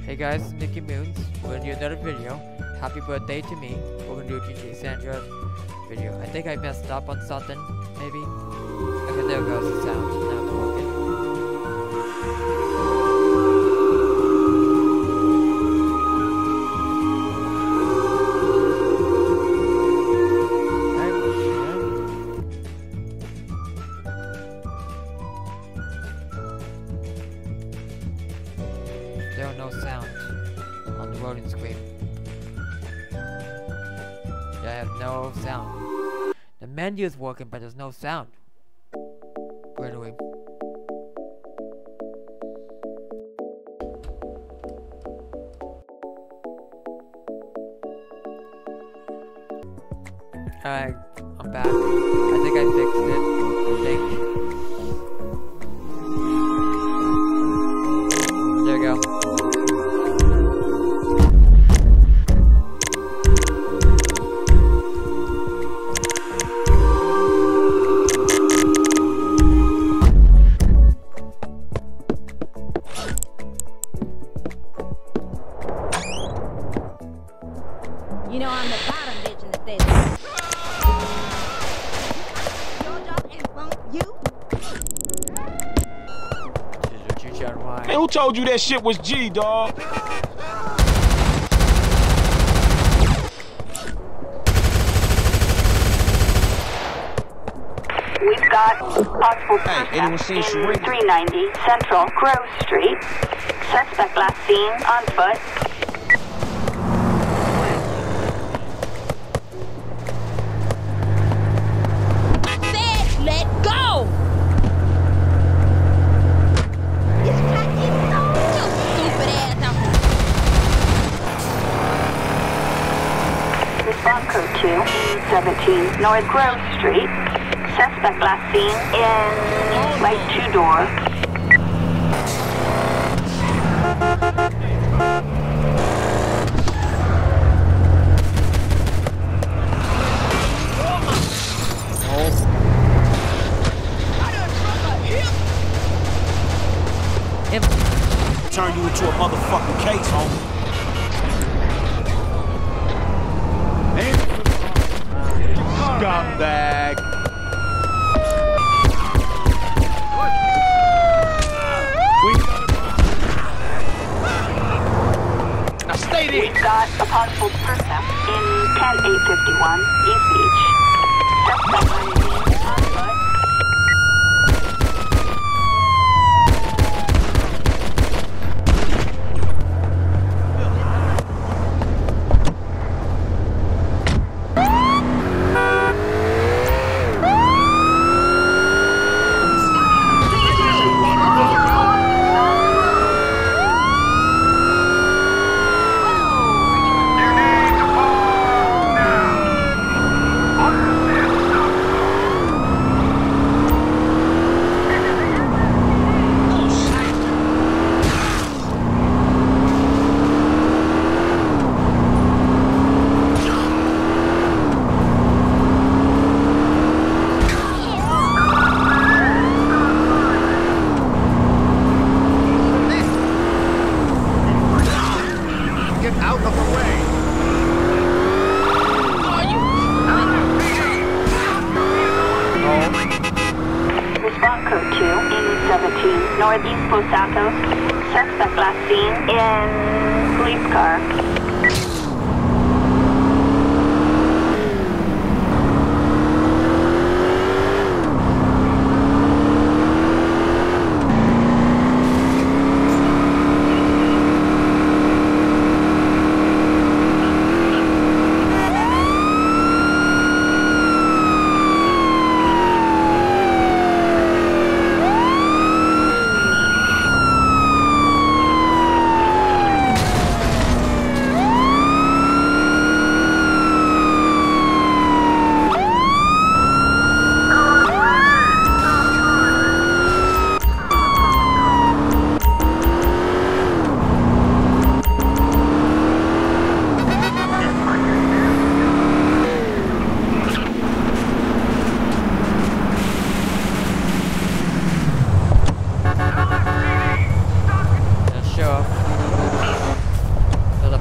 Hey guys, it's Mickey Moons. We're gonna do another video. Happy birthday to me. We're gonna do a DJ Sandra video. I think I messed up on something, maybe. Okay, there goes the sound. Now it's working. There are no sounds on the loading screen. I have no sound. The menu is working, but there's no sound. Where do we? Alright, I'm back. I think I fixed it. I think. There we go. You know I'm the bottom bitch in the station. Your job and bump you. Hey, who told you that shit was G, dog? We've got possible suspect in 390 Central Grove Street. Suspect last seen on foot. Response code 2, 17 North Grove Street. Suspect last seen in light 2-door. Turn you into a motherfucking case, homie. Scumbag. Now stay there. We've got a possible person in 10851 East Beach. Suspect last seen on foot. Out of the way! Response code 2, 17 Northeast Los Santos. Suspect last seen in police car.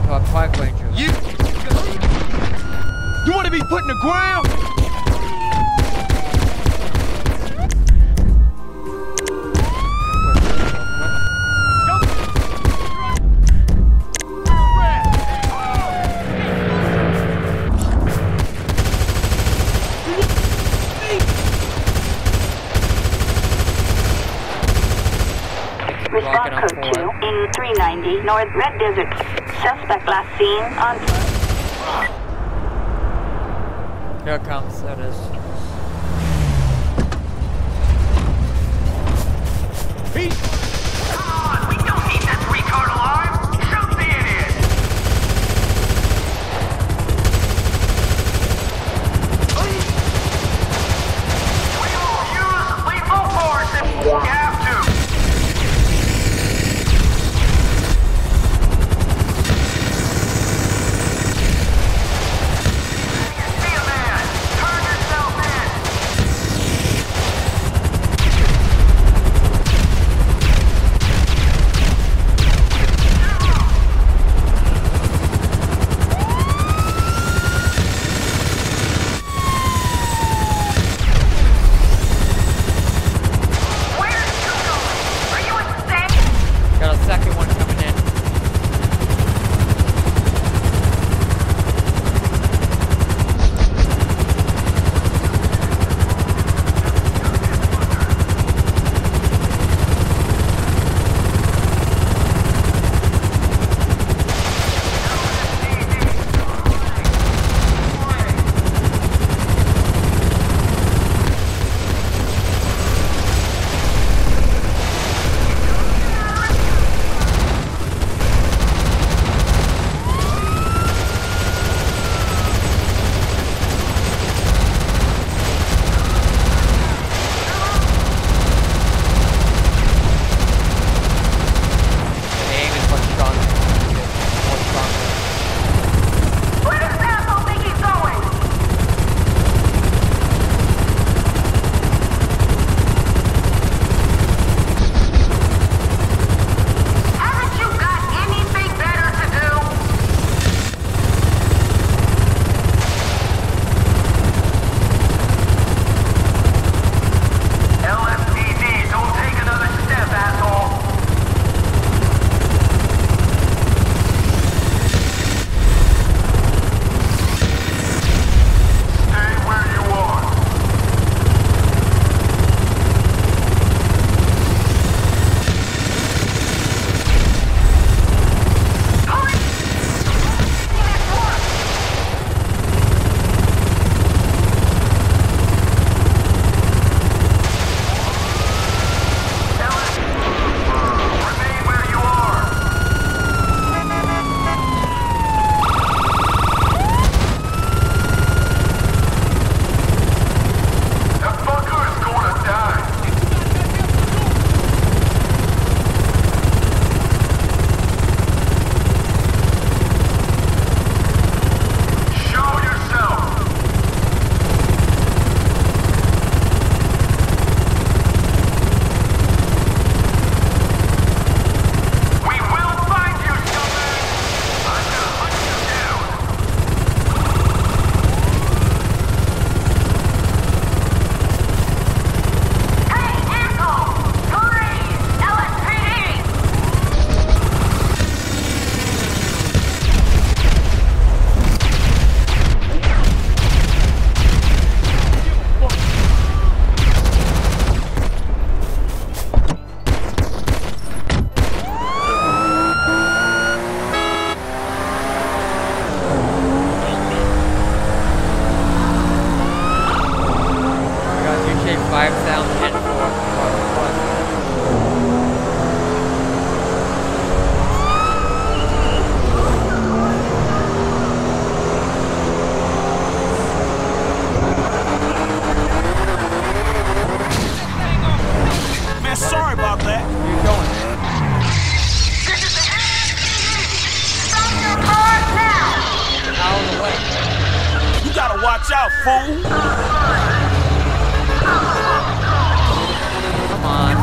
to a park ranger. You want to be put in the ground? Response code 2 in 390 North Red Desert. Suspect last seen on... Here it comes, there it is. Come on, we don't need this retard alarm! Shoot the idiot! We will use lethal force if we have to! Watch out, fool! Come on.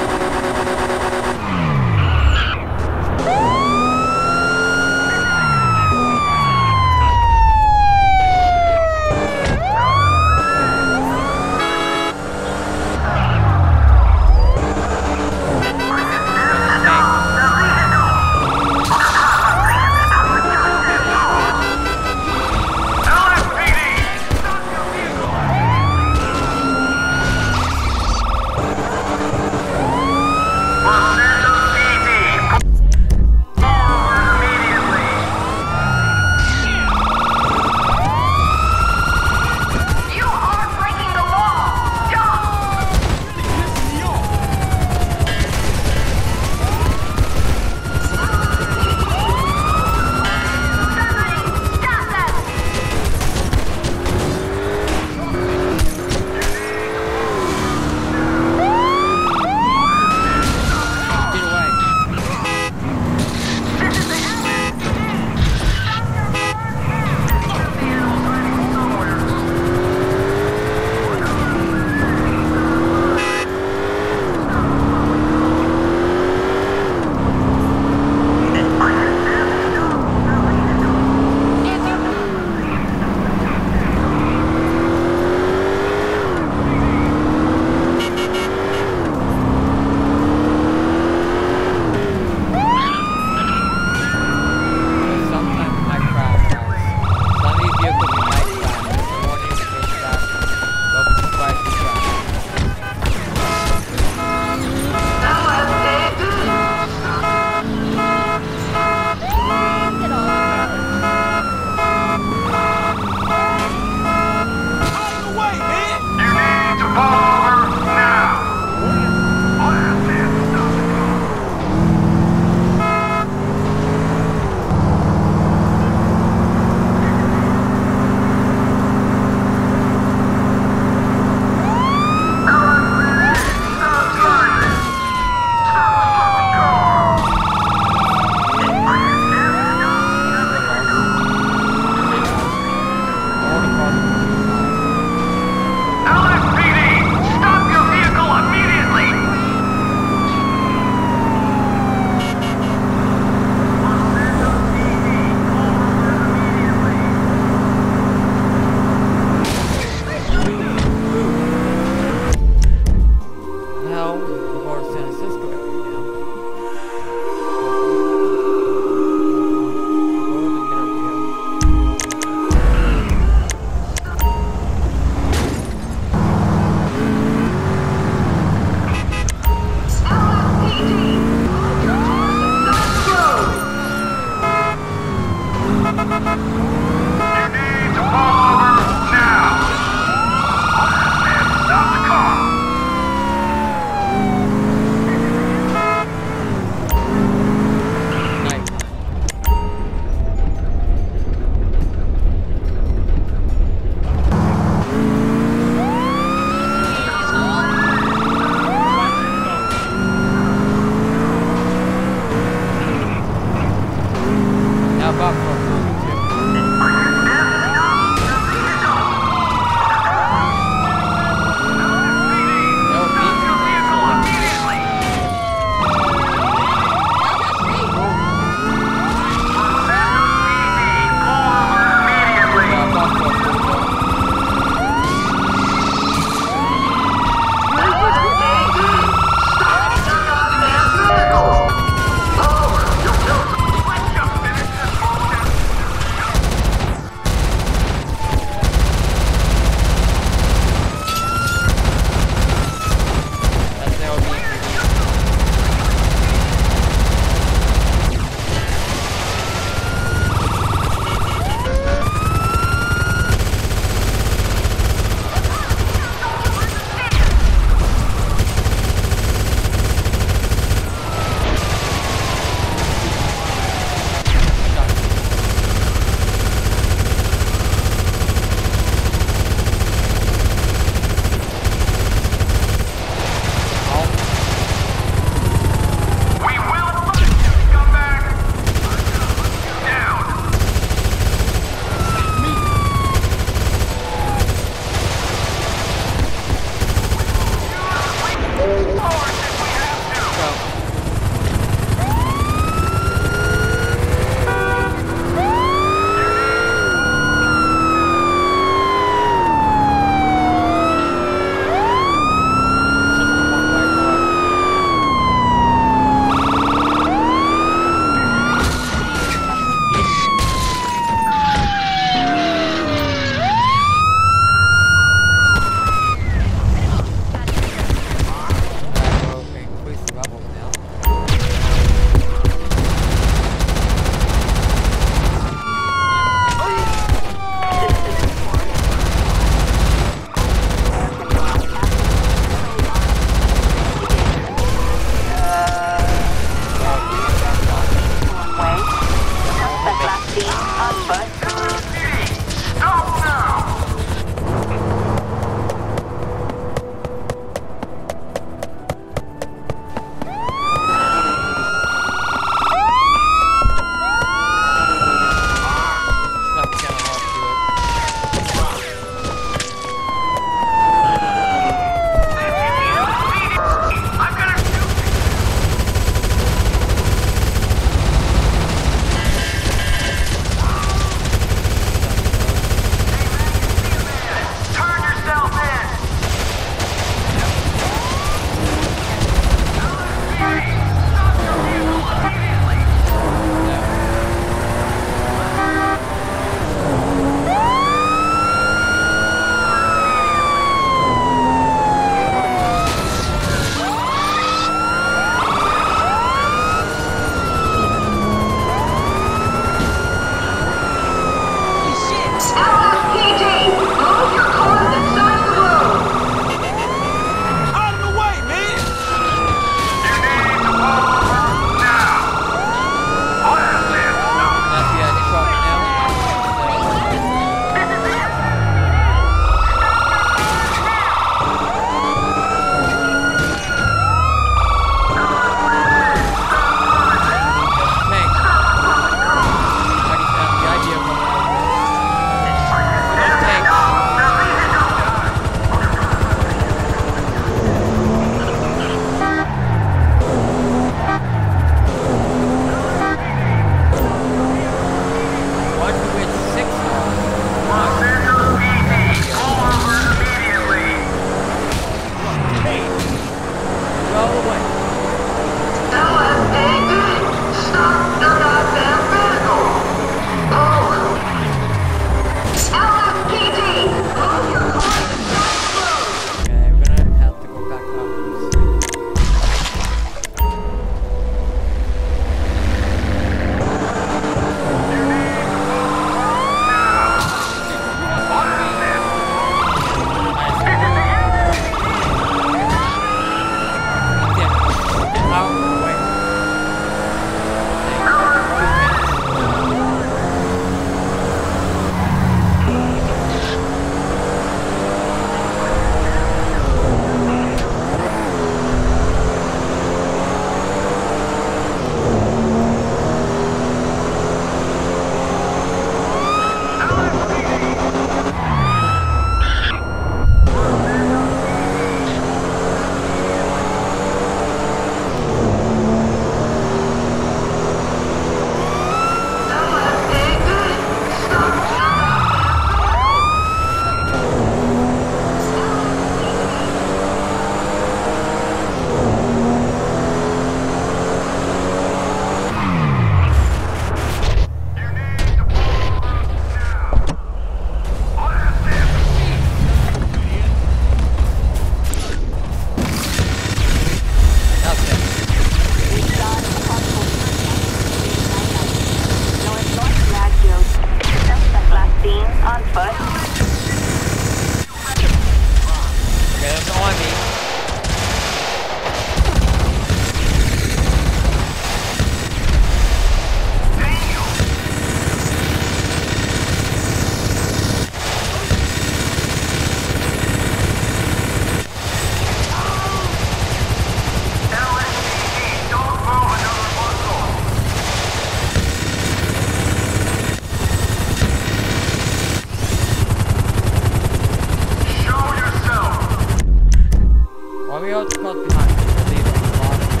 3-0 just close behind. We're leaving a lot of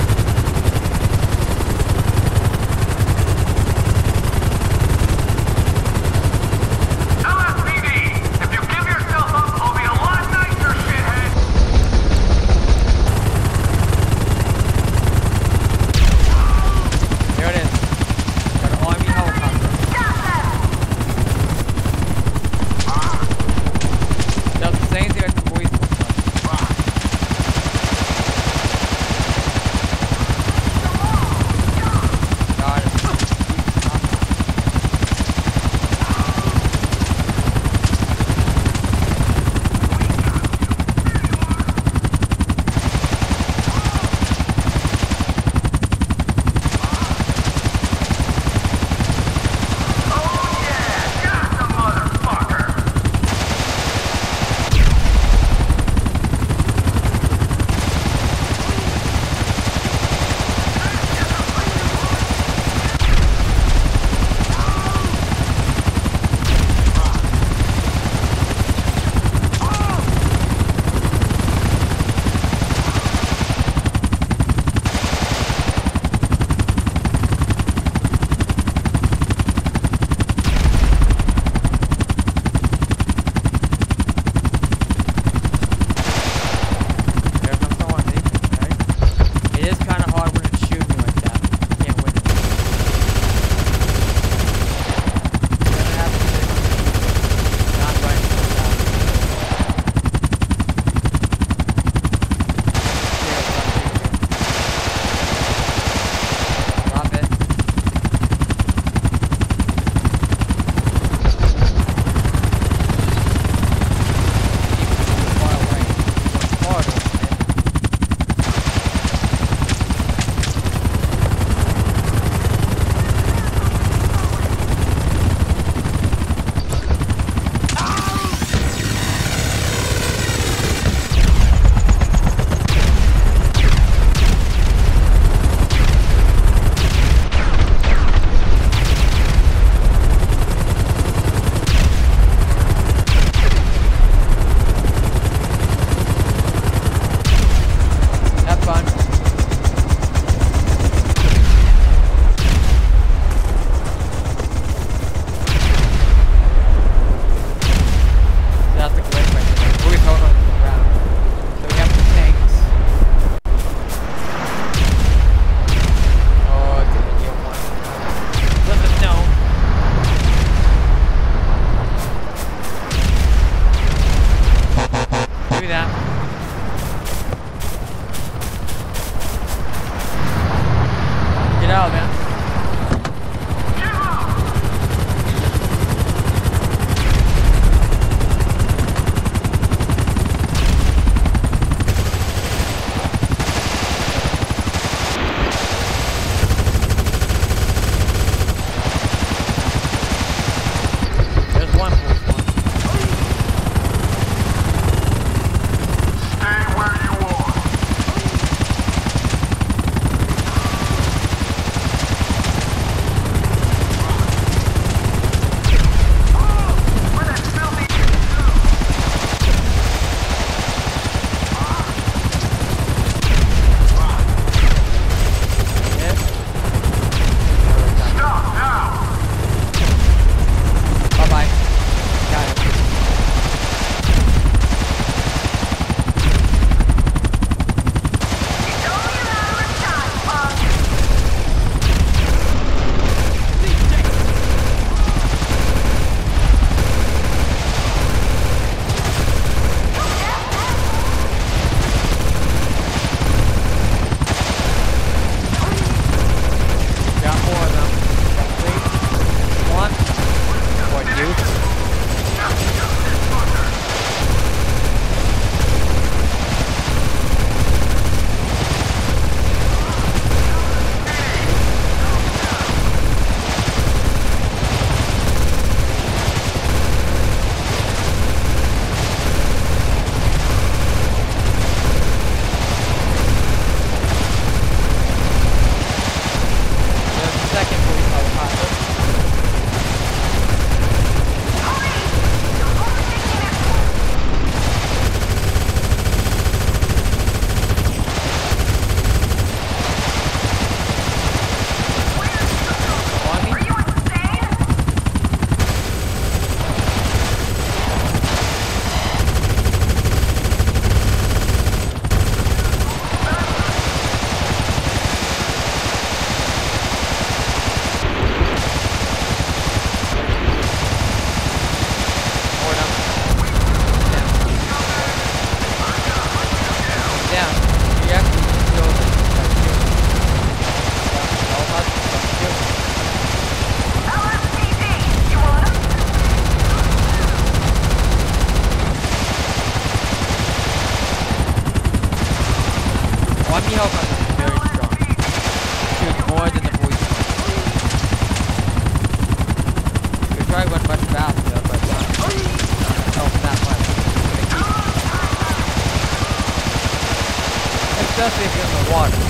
LSPD, if you give yourself up, I'll be a lot nicer, shithead. There it is. Got an army helicopter. That's the same thing as the police. Any health on this is very strong. Shoots more than the poison. You could try one much faster, but not help that much. Especially if you're in the water.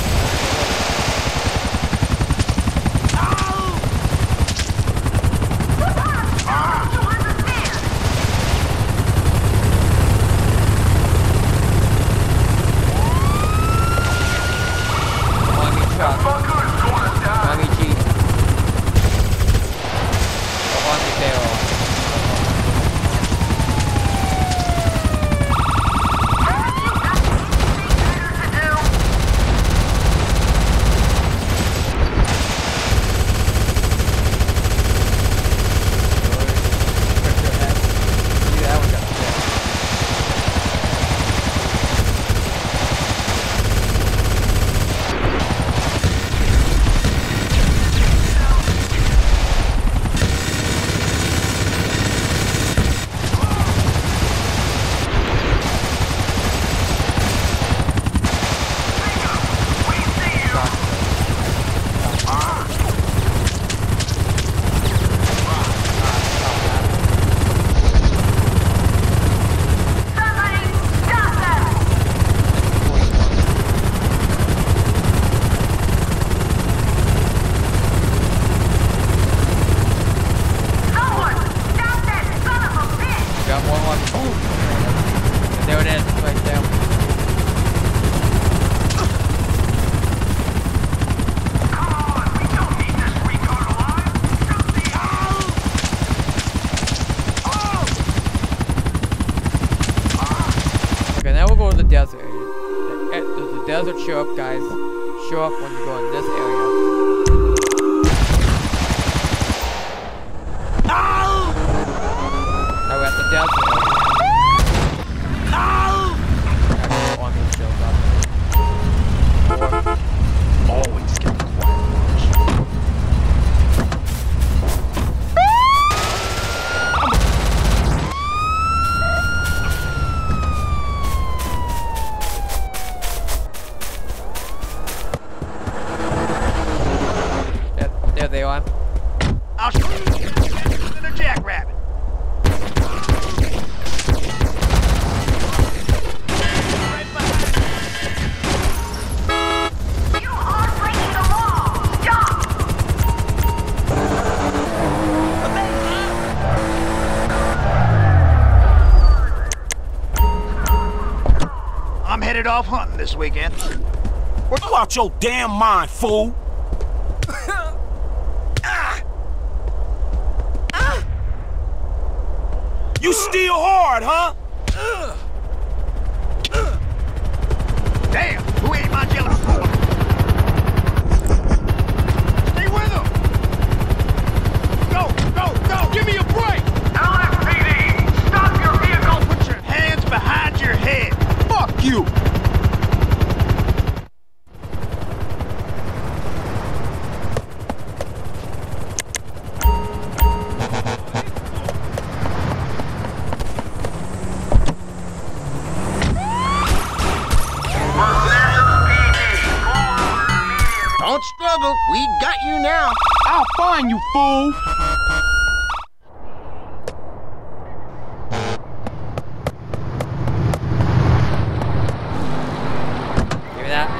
Desert show up, guys. Show up when you go in this area. Now we're at the desert area. Always get quiet. There they are. I'll show you the jackrabbit. You are breaking the law! Stop! I'm headed off hunting this weekend. You out your damn mind, fool! You still hard, huh? Damn, who ain't my jealous boy? Stay with him! Go! Give me a break! LSPD! Stop your vehicle! Put your hands behind your head! Fuck you! Don't struggle, we got you now. I'll find you, fool! Give me that.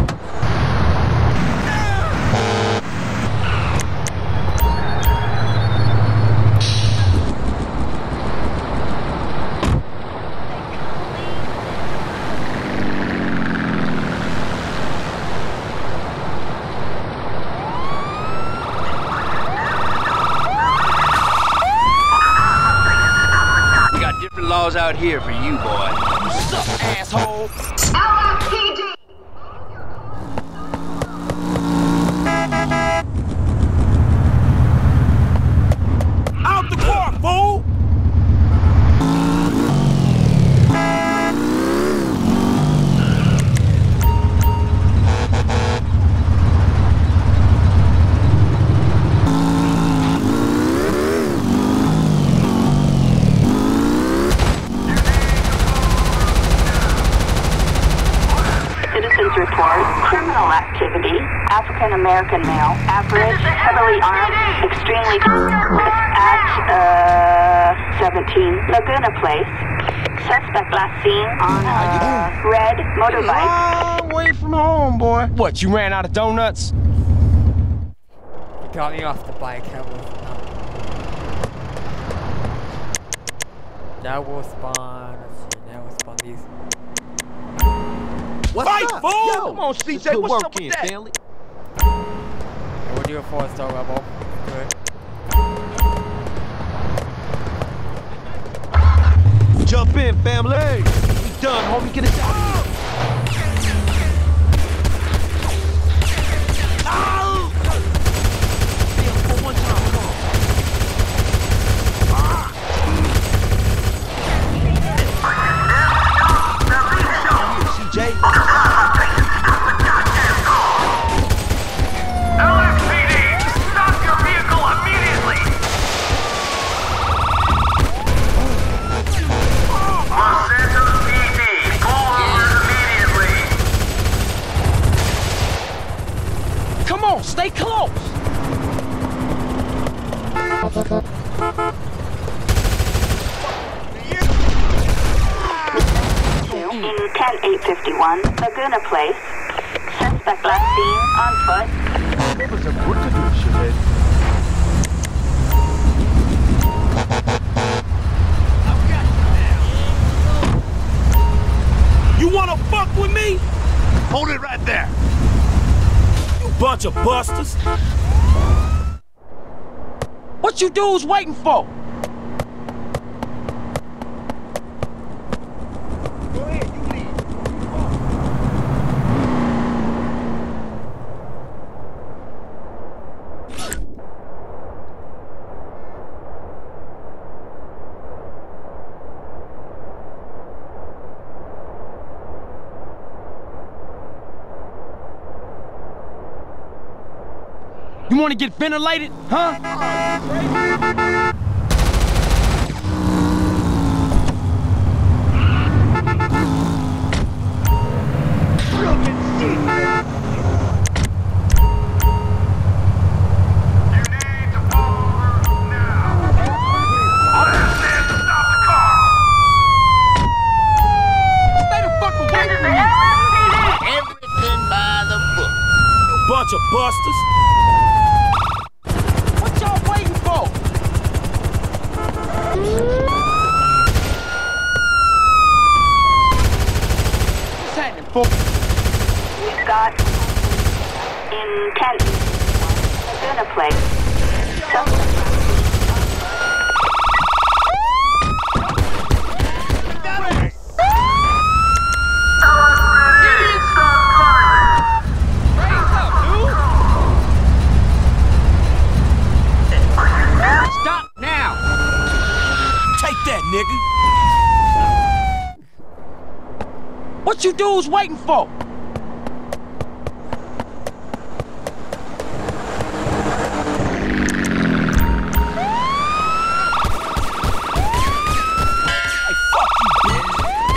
Laws out here for you, boy. What's up, asshole? LSPD! Out the car, fool! report, criminal activity, African American male, average, heavily armed, extremely at 17 Laguna Place. Suspect last seen on a red motorbike. Long way from home, boy. What, you ran out of donuts? He got me off the bike. Now we'll spawn. Let's see. Now we'll spawn these. What's Fight, up? fool! Yo, Come on, CJ, what's up with that? family? And we'll do a 4-star level. Good. Jump in, family! We done, homie. Get it down. One time, come on. CJ. LSPD, stop your vehicle immediately! Los Santos PD, pull over immediately! Come on, stay close! In 10851 Laguna Place. Suspect last seen on foot. You wanna fuck with me? Hold it right there! You bunch of busters! What you dudes waiting for? Go ahead, you lead. You wanna get ventilated, huh? Bunch of busters! What y'all waiting for? What's happening, folks? We've got in 10 Laguna Place. Stop now! Take that, nigga! What you dudes waiting for? Hey, fuck you, bitch!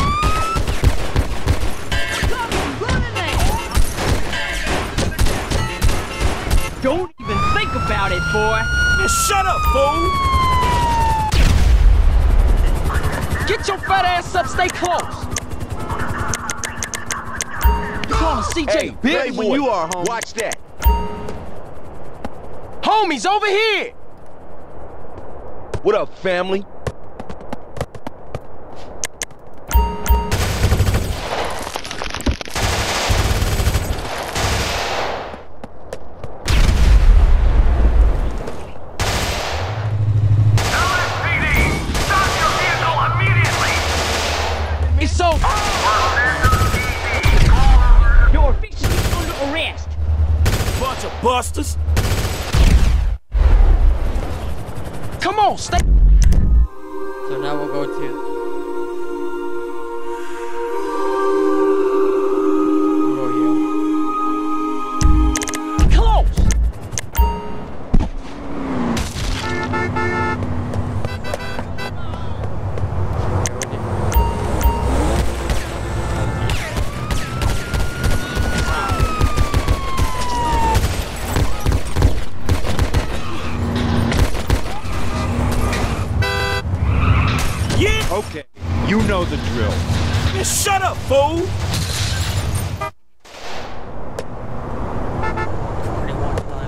Don't even think about it, boy! Man, shut up, fool! Get your fat ass up, stay close! You calling CJ bitch? when you are, homie. Watch that. Homies, over here! What up, family? LSPD, stop your vehicle immediately! It's over! Los Santos PD, You're officially under arrest! Bunch of busters! Come on, stay. So now we'll go to. We'll go here. Close! fool! 21 times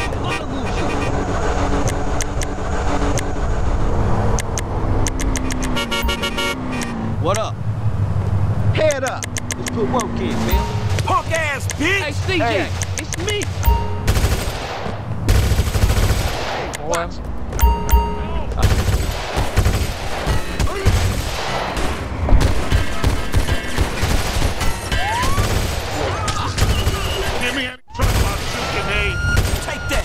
What up? Head up. Let's put work in, man. Punk ass bitch! Hey, CJ, it's me. Watch. Give me any trouble, I'll shoot your name. Take that.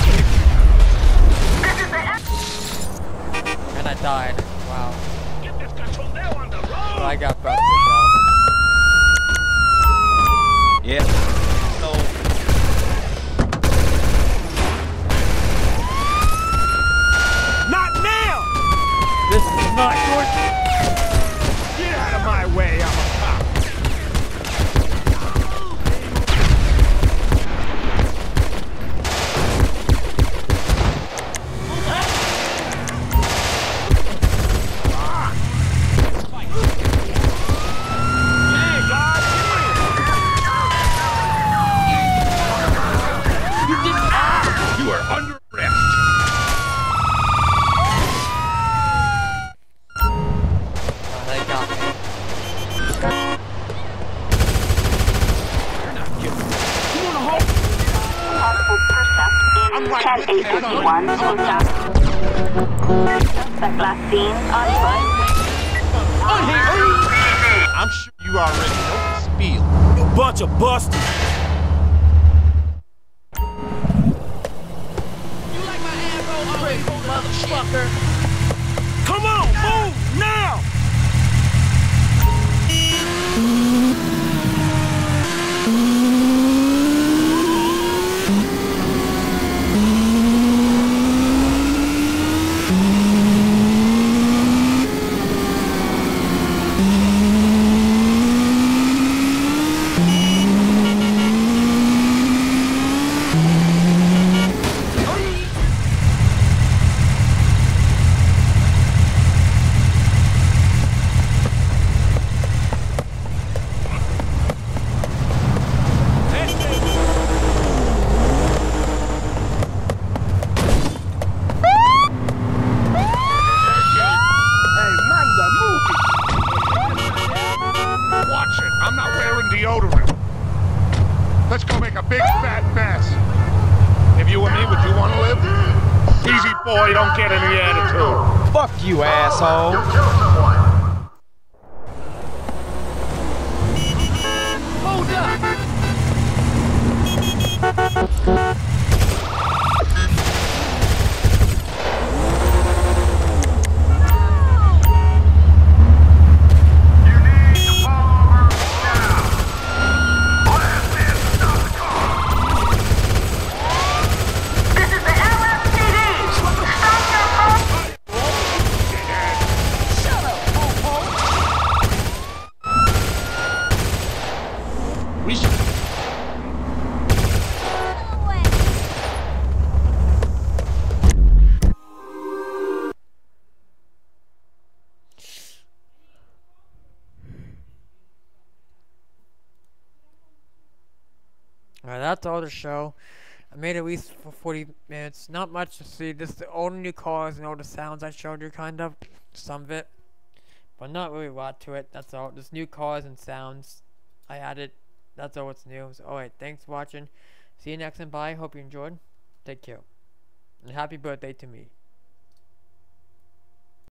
And I died. Wow. Get this cachondeo on the road. Well, I got busted though. Yeah. So. Not now! This is not your. Get out of my way, I'm a cop. You are under arrest. Oh, they got me. Possible percept in 10851 Suspect last seen on foot. I'm sure you already know the spiel. You bunch of busters. You like my asshole always, motherfucker. Come on, move now! Watch it. I'm not wearing deodorant. Let's go make a big fat mess. If you were me, would you want to live? Easy boy, don't get any attitude. Fuck you, asshole. Hold up. This is the LSPD. Stop your car. Shut up, ho-ho. We should. Alright, that's all the show. I made at least for 40 minutes. Not much to see. Just all the new cars and all the sounds I showed you, kind of. Some of it. But not really a lot to it. That's all. Just new cars and sounds I added. That's all what's new. So, alright, thanks for watching. See you next time. Bye. Hope you enjoyed. Take care. And happy birthday to me.